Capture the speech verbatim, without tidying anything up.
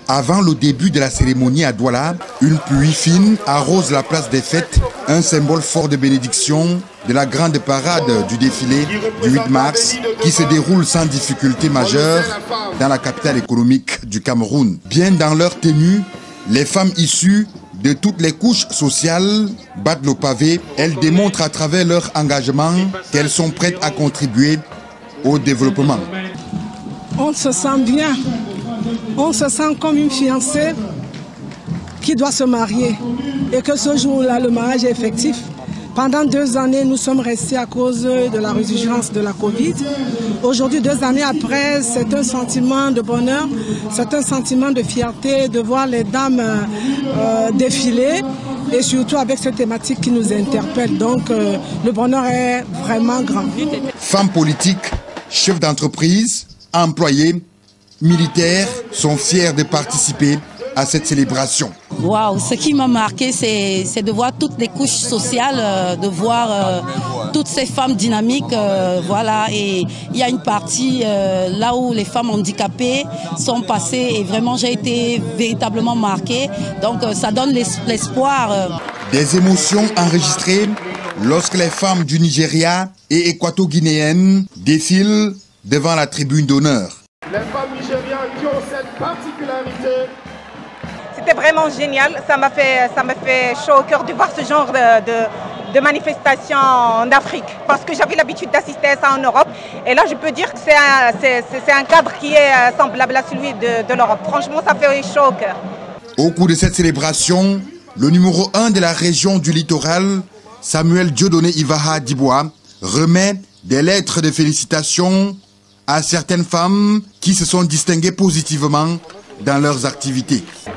Avant le début de la cérémonie à Douala, une pluie fine arrose la place des fêtes, un symbole fort de bénédiction de la grande parade du défilé du huit mars qui se déroule sans difficulté majeure dans la capitale économique du Cameroun. Bien dans leur tenue, les femmes issues de toutes les couches sociales battent le pavé. Elles démontrent à travers leur engagement qu'elles sont prêtes à contribuer au développement. On se sent bien. On se sent comme une fiancée qui doit se marier et que ce jour-là, le mariage est effectif. Pendant deux années, nous sommes restés à cause de la résurgence de la Covid. Aujourd'hui, deux années après, c'est un sentiment de bonheur, c'est un sentiment de fierté de voir les dames euh, défiler et surtout avec cette thématique qui nous interpelle. Donc, euh, le bonheur est vraiment grand. Femmes politiques, chefs d'entreprise, employés, militaires sont fiers de participer à cette célébration. Waouh, ce qui m'a marqué, c'est de voir toutes les couches sociales, euh, de voir euh, toutes ces femmes dynamiques, euh, voilà. Et il y a une partie euh, là où les femmes handicapées sont passées et vraiment j'ai été véritablement marquée. Donc euh, ça donne l'espoir. Euh. Des émotions enregistrées lorsque les femmes du Nigeria et équato-guinéennes défilent devant la tribune d'honneur. Les femmes nigérianes qui ont cette particularité. C'était vraiment génial, ça m'a fait, ça m'a fait chaud au cœur de voir ce genre de, de, de manifestations en Afrique. Parce que j'avais l'habitude d'assister à ça en Europe. Et là, je peux dire que c'est un, un cadre qui est semblable à celui de, de l'Europe. Franchement, ça fait chaud au cœur. Au cours de cette célébration, le numéro un de la région du littoral, Samuel Dieudonné Ivaha Dibois, remet des lettres de félicitations à certaines femmes qui se sont distinguées positivement dans leurs activités.